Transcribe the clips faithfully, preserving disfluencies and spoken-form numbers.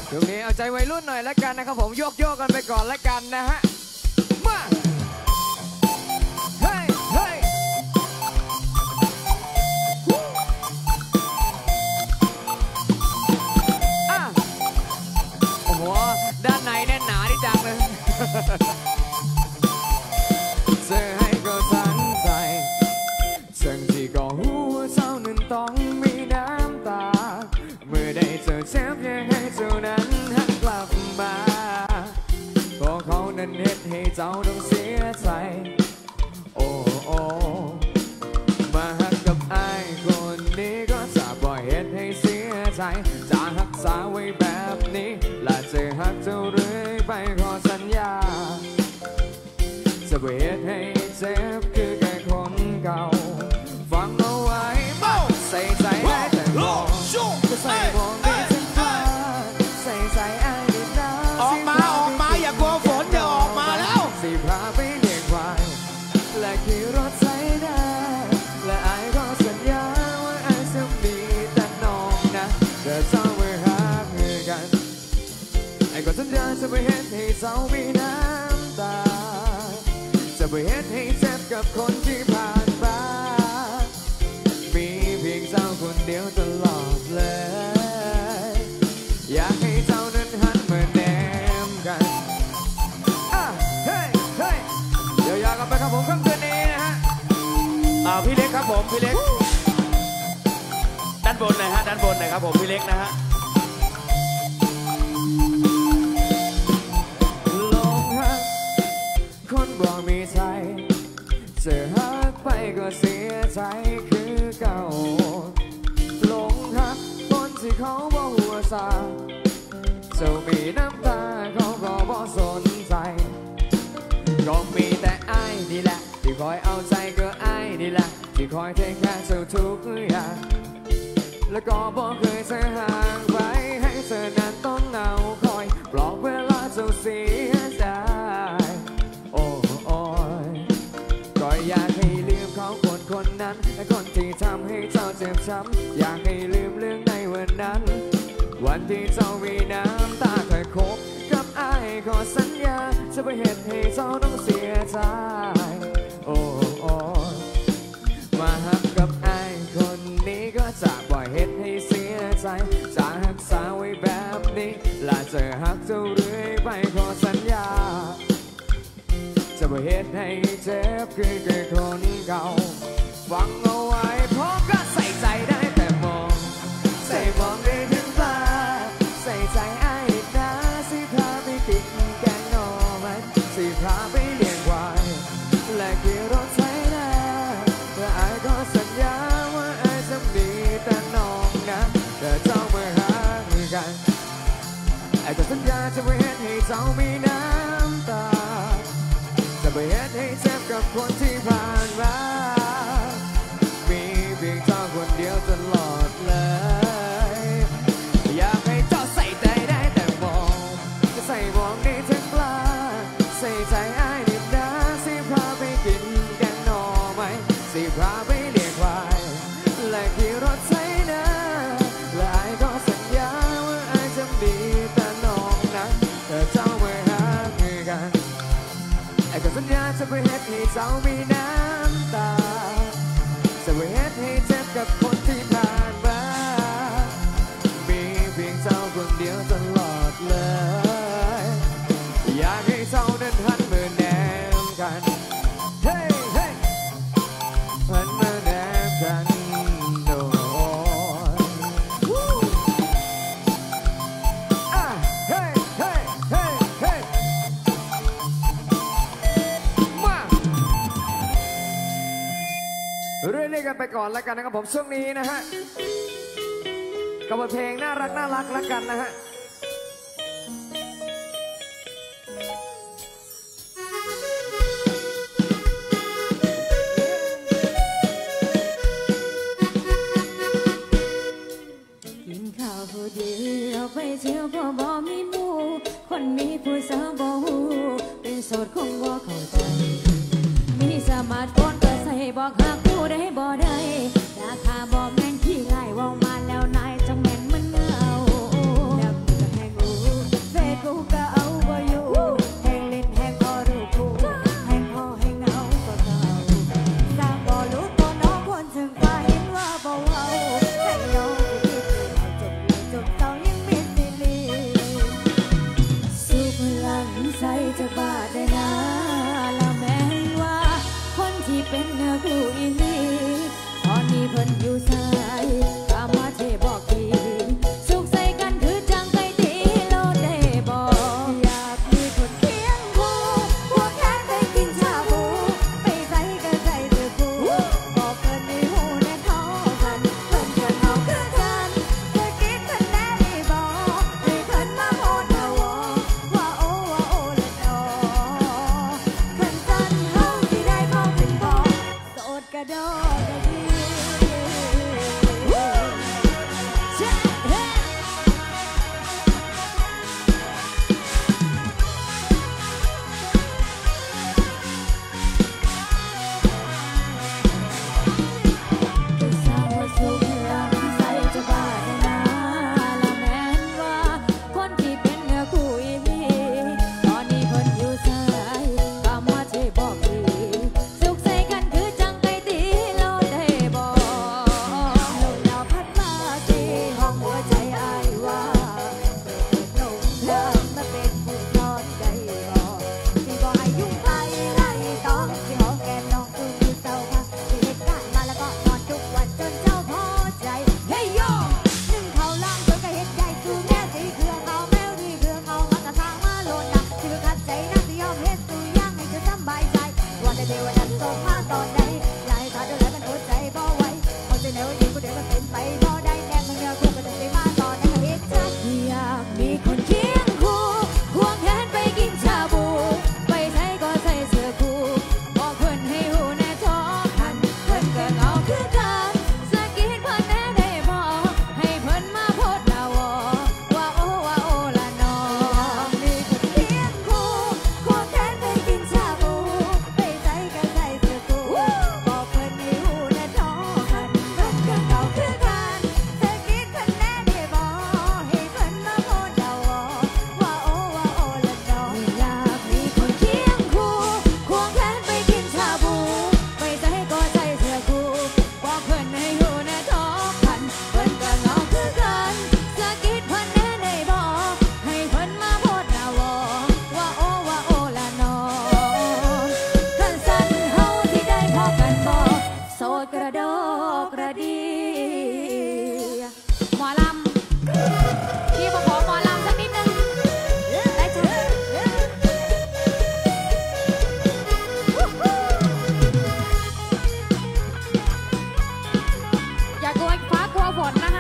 ช่วงนี้เอาใจวัยรุ่นหน่อยละกันนะครับผมโยกโยกกันไปก่อนละกันนะฮะมาเฮ้ยเฮ้ยอ่ะโอ้โหด้านในแน่นหนาที่จังเลยเสื้อให้ก็สันใจซึ่งที่ก็หัวเจ้านั้นต้องมีน้ำตาเมื่อได้เจอเจ็บยังให้เจ้านั้นหันกลับมาเพราะเขานั้นเหตุให้เจ้าต้องเสียใจโอ้โอ้มาหักกับไอ้คนนี้ก็จะบ่เหตุให้เสียใจจะรักษาไว้แบบนี้และจะหักเจ้าเรื่อยไปขอสัญญาจะบ่เหตุให้เจ็บคือแค่คนเก่าฟังเอาไว้ใส่ใจได้แต่มองก็ใส่มองได้ทั้งตาใส่ใจไอ้ได้นะออกมาออกมาอย่ากลัวฝนเดี๋ยวออกมาแล้วสีพาไปเรียกควายและขี่รถใส่ได้และไอ้ก็สัญญาว่าไอ้จะมีแต่น้องนะเดี๋ยวเจ้าไปหาเพื่อกันไอ้ก็สัญญาจะไม่เห็นให้เจ้ามีน้ำตาจะไม่เห็นให้เจ็บกับคนที่ผ่านมามีเพียงเจ้าคนเดียวตลอดเลยอยากให้เจ้านั้นหันมาแนมกันอ่ะเฮ้ยเฮ้ยเดี๋ยวยาวกันไปครับผมค่ำคืนนี้นะฮะอ่าพี่เล็กครับผมพี่เล็กด้านบนหน่อยฮะด้านบนหน่อยครับผมพี่เล็กนะฮะลงหักคนบอกมีใจเจอหักไปก็เสียใจคือเก่าหลงหักคนที่เขาบอกหัวซาเจ้ามีน้ำตาเขาก็บอกสนใจก็มีแต่ไอ้นี่แหละที่คอยเอาใจก็ไอ้นี่แหละที่คอยเทคแคร์เจ้าทุกอย่างแล้วก็บอกเคยจะห่างไปให้เธอนั้นต้องเหงาคอยปลอบเวลาเจ้าเสียใจโอ้โอ้ยก็อยากให้ลืมเขาคนคนนั้นและคนที่ทำให้เจ้าเจ็บช้ำอยากให้ลืมเรื่องในวันนั้นวันที่เจ้ามีน้ำตาเคยคบกับไอ้ขอสัญญาจะไม่เห็นให้เจ้าต้องเสียใจโอ้โอ้มาหักกับไอ้คนนี้ก็จะบ่เหตุให้เสียใจจะรักษาไว้แบบนี้และจะหักเจ้าเรื่อยไปขอสัญญาจะบ่เหตุให้เจ็บคือแค่คนเก่าฟังเอาไว้เพราะก็ใส่ใจได้แต่มองใส่มองได้ถึงตาใส่ใจไอ้นะสิพาไปกินแกงหน่อไม้สิพาไปเลี้ยงควายและขี่รถใช้ได้และไอ้ก็สัญญาว่าไอ้จะมีแต่น้องนะเดี๋ยวเจ้าไปหากันไอ้ก็สัญญาจะไม่เห็นให้เจ้ามีน้ำตาจะไม่เห็นให้เจ็บกับคนที่ผ่านมามีเพียงเจ้าคนเดียวตลอดเลยอยากให้เจ้าใส่ใจได้แต่มองจะใส่มองได้ทั้งกลาใส่ใจไอ้ดิบนะสิพาไปกินแกงหน่อไม้สิพาไปเลี้ยงควายและขี่รถใช้นะและไอ้ก็สัญญาว่าไอ้จะมีแต่น้องนะแต่เจ้าไม่หาคือกันไอ้ก็สัญญาจะไม่เห็นให้เจ้ามีน้ำตาจะไม่เห็นให้เจ็บกับคนที่ผ่านมามีเพียงเจ้าคนเดียวตลอดเลยอยากให้เจ้านั้นหันมาแนมกันเฮ้ยเฮ้ยหันมาแนมกันโอ้อ่ะเฮ้ยเฮ้ยเฮ้ยเฮ้ยมาเรื่อยๆกันไปก่อนแล้วกันนะครับผมช่วงนี้นะฮะกับเพลงน่ารักน่ารักแล้วกันนะฮะกินข้าวผู้เดียวไปเที่ยวก็บ่มีหมู่คนมีผู้สาวบ่ฮู้เป็นโสดคงบ่เข้าใจมีสมาร์ทโฟนก็ใส่บอกหาผู้ใดบ่ได้ราคาบ่แม่นขี้ไล่เว้ามาแล้วนายจังแม่นมันเงาแล้วก็แหงอูนื้อคู่อีหลีตอนนี้เพิ่นอยู่ไสกามาเทบอกทีสุขใส่กันคือจังไก่ตีโลดได้บ่อยากมีคนเคียงคู่หัวแขนไปกินชาบูไปใส่ก็ใส่เสื้อคู่บอกเพิ่นในหูในท้องกันเพิ่นก็เฮาคือกันเธอคิดเพิ่นแน่ได้บ่ให้เพิ่นมาโหดเอาว่าโอ้ว่าโอ้ละดอคันจันเฮาสิได้พอเป็นบ่โสดกระโดดกระดีเช่เฮ้ผู้สาวว่าสุขรักใส่จะบาดนาละแม่นว่าคนที่เป็นเนื้อคู่อีหลีตอนนี้เพิ่นอยู่ไสก็มาเทบอกทีสุขใส่กันคือจังไก่ตีโลดได้บ่ลมหนาวพัดมาสิห้องหัวใจอ้ายว่าลงเลิกมาเป็นผู้นอนได้บ่สิบ่ให้ยุ่งไปไรต้องสิหอมแก้มน้องคือผู้เศร้าค่ะที่เหตุการณ์มาแล้วก็นอนทุกวันจนเจ้าพอใจเฮ้ยโยนึ่งข้าวล้างจนก็เฮ็ดใหญ่สู่แม่สิเครื่องเอาแมวดีเครื่องเอามากระทางมาโลดนะสิคือขัดใจนะสิยอมเฮ็ดสู่อย่างให้เธอสบายใจว่าแต่เดี๋ยวนั้นส่งมาตอนใดอย่าให้ขาดเดี๋ยวแล้วมันอดใจบ่ไหวเอาใจแนวยิงก็เดี๋ยวมันเป็นไปบ่ได้แน่มึงอย่าคู่ก็จะสิมาตอนนั้นก็เฮ็ดจักอยากมีคนเคียงคู่ควงแขนไปกินชาบูไปใส่ก็ใส่เสื้อคู่บอกเพิ่นให้หูแน่ท้อคันเพิ่นก็เหงาคือกันสะกิดเพิ่นแน่ได้บ่ให้เพิ่นมาโพดดาวอว่าโอ้ว่าโอ้ละน้องมีคนเคียงคู่ควงแขนไปกินชาบูไปใส่ก็ใส่เสื้อคู่บอกเพิ่นให้หูแน่ท้อคันเพิ่นก็เหงาคือกันสะกิดเพิ่นแน่ได้บ่ให้เพิ่นมาโพดดาวอว่าโอ้ว่าโอ้ละน้องอยากมีคนเคียงคู่ควงแขนไปกินชาบูไปใส่ก็ใส่เสื้อคู่บอกเพิ่นให้หูแน่ท้อคันเพิ่นก็เหงาคือกันสะกิดเพิ่นแน่ได้บ่ให้เพิ่นมาโพดดาวอว่าโอ้ว่าโอ้ละน้องคันสั่นเฮาสิได้พอกันบ่โสดกระโดดกระดีหมอลำพี่มาขอหมอลำสักนิดนึงได้จ้ะอย่ากลัวฟ้ากลัวฝนนะคะ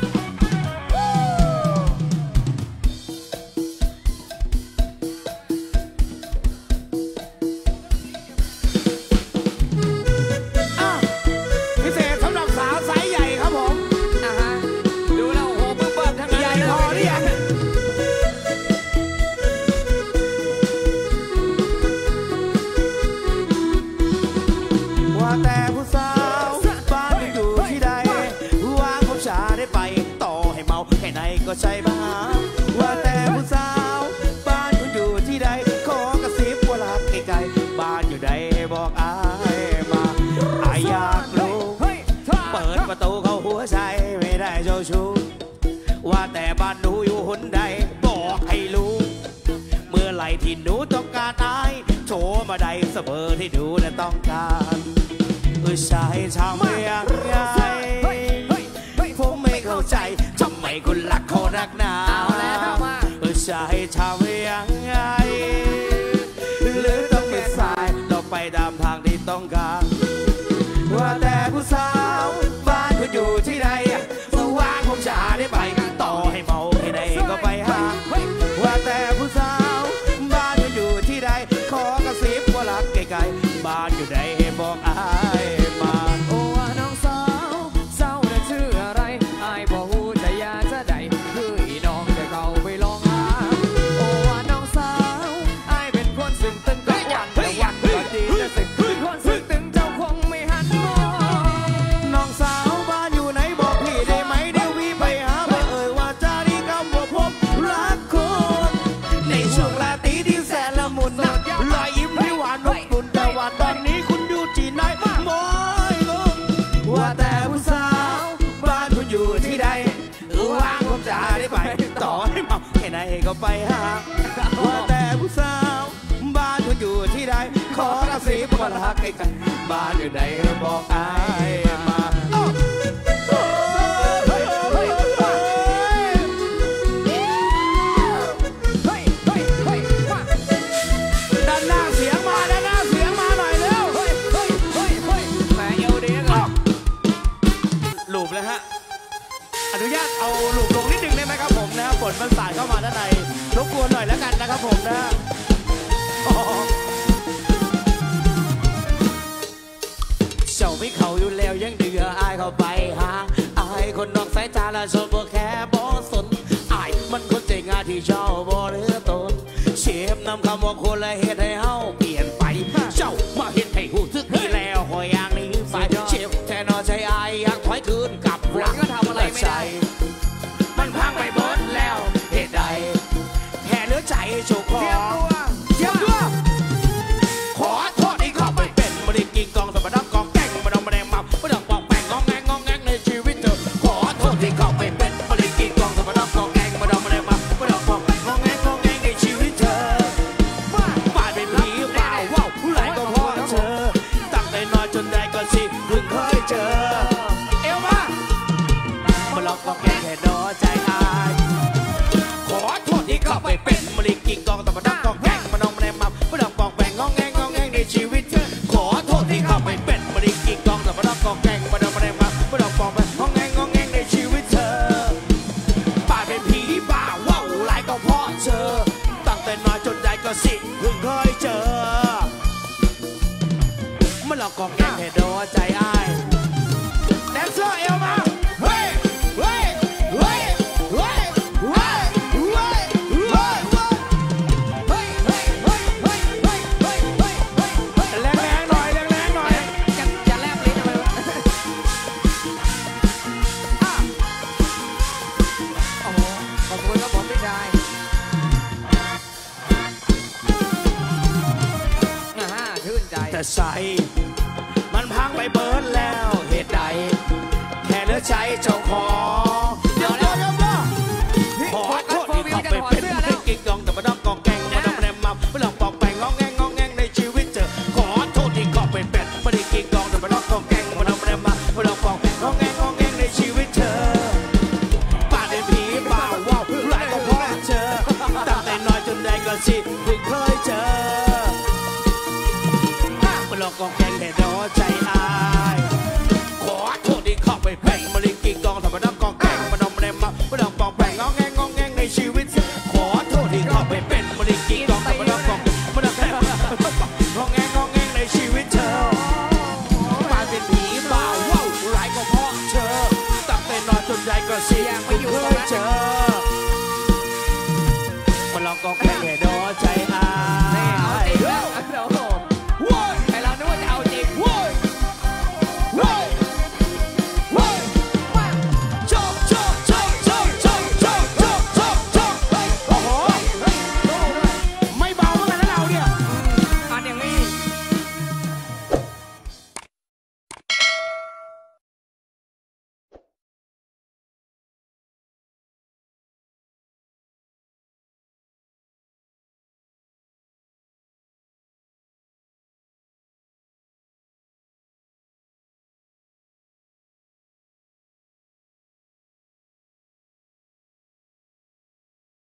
อ้าวพิเศษสำหรับสาวไซส์ใหญ่ครับผมนะฮะดูแล้วโอ้โหเบิ่มๆทั้งนั้นใหญ่พอหรือยังว่าแต่ผู้สาวบ้านอยู่ที่ใดวางผมชาได้ไปต่อให้เมาแค่ไหนก็ใช่บ้าว่าแต่ผู้สาวบ้านคุณอยู่ที่ใดขอกระซิบว่ารักไกลๆบ้านอยู่ใดบอกอายมาอายอยากรู้เฮ้ยเปิดประตูเข้าหัวใจไม่ได้เจ้าชู้ว่าแต่บ้านหนูอยู่หนใดบอกให้รู้เมื่อไหร่ที่หนูต้องการอายโชว์มาใดเสมอที่หนูนั้นต้องการเออชายทำไม่ยังไงผมไม่เข้าใจทำไมคุณรักเขารักหนาเอาแล้วเข้ามาเออชายทำไม่ยังไงหรือต้องเป็นสายต้องไปตามทางที่ต้องการว่าแต่ผู้สาวบ้านคุณอยู่ที่ใดสว่างผมจะหาได้ไปต่อให้เมาแค่ไหนก็ไปหาว่าแต่ผู้สาวบ้านคุณอยู่ที่ใดขอกระซิบว่ารักไกลๆบ้านอยู่ใดให้บอกอายมาโอ้ว่าน้องสาวสาวน่ะชื่ออะไรอายบ่ฮู้แต่อยากจะได้คืออีน้องจะเข้าไปลองหาโอ้ว่าน้องสาวอายเป็นคนซึ้งตึงก็วันแต่วันก็ดีจะสึกเป็นคนซึ้งตึงเจ้าคงไม่หันมองน้องสาวบ้านอยู่ไหนบอกพี่ได้ไหมเดี๋ยวพี่ไปหาไปเอ่ยว่าจะได้คำว่าผมรักคุณในช่วงราตรีที่แสนละมุนนะรอยยิ้มที่หวานนกคุณแต่ว่าตอนนี้คุณอยู่ที่ไหนมอยลงว่าแต่ผู้สาวบ้านคุณอยู่ที่ใดว่างผมจะได้ไปต่อให้เมาแค่ไหนก็ไปหาว่าแต่ผู้สาวบ้านคุณอยู่ที่ใดขขอราศีบนหักกันบ้านอยู่ไหนบอกอายมาด้านหน้าเสียงมาด้านหน้าเสียงมาหน่อยเร็วแหมเอวดีครับหลูบเลยฮะอนุญาตเอาหลูบลงนิดนึงได้ไหมครับผมนะฝนมันสาดเข้ามาด้านในรบกวนหน่อยแล้วกันนะครับผมนะเจ้าไม่เขาอยู่แล้วยังเดืออายเข้าไปหาอายคนนอกสายตาละชนบ่แค่บ่สนอายมันคนใจงานที่เจ้าบ่เหลือตนเชฟนำคำว่าคนละเหตุให้เฮาเปลี่ยนไปเจ้ามาเห็นให้หูซึกดีแล้วหอยอย่างนี้ไปเชฟแทนนอใจอายอยากถอยคืนกลับหลังก็ทำอะไรไม่ได้มันพังไปเบิดแล้วเหตุใดแค่เหลือใจโชว์คอเทียมตัวขอโทษที่เข้าไปเป็นบริกิงกองสมบัติกองแก่งมาดองมาแดงมับมาดองปองแปงงองแงงงองแงงในชีวิตเธอขอโทษที่เข้าไปเป็นบริกิงกองสมบัติกองแก่งมาดองมาแดงมับมาดองปองแปงงองแงงงองแงงในชีวิตเธอบ้านเป็นผีบ้าว้าวผู้ไรก็พอเธอตั้งแต่น้อยจนได้ก็สิเพิ่งเคยเจอเอวมามาลองกองแก่งให้น้อใจอายขอโทษที่เข้าไปเป็นบริกิงกองสมบัติกองแก่งมาดองมาแดงมับมาดองปองแปงงองแงงงองแงงในชีวิตเธอขอโทษที่เข้าไปเป็นบริกิงกองสมบัติกองแก่งมาดองมาแดงมับมาดองปองแปงงองแงงงองแงงในชีวิตเธอบ้านเป็นผีบ้าว้าวหลายก็เพราะเธอตั้งแต่น้อยจนใหญ่ก็สิเพิ่งเคยเจอมาลองกองแก่งให้ดูใจอายแดนเซอร์เอวมาเฮ้ยเฮ้ยเฮ้ยเฮ้ยเฮ้ยเฮ้ยเฮ้ยเฮ้ยเฮ้ยเฮ้ยเฮ้ยเฮ้ยเฮ้ยเฮ้ยเฮ้ยเฮ้ยแรงแรงหน่อยแรงแรงหน่อยจะจะแลบลิ้นทำไมวะโอ้โหขอบคุณครับผมพี่ชายอ่าชื่นใจแต่ใส่มันพังไปเบิร์นแล้ว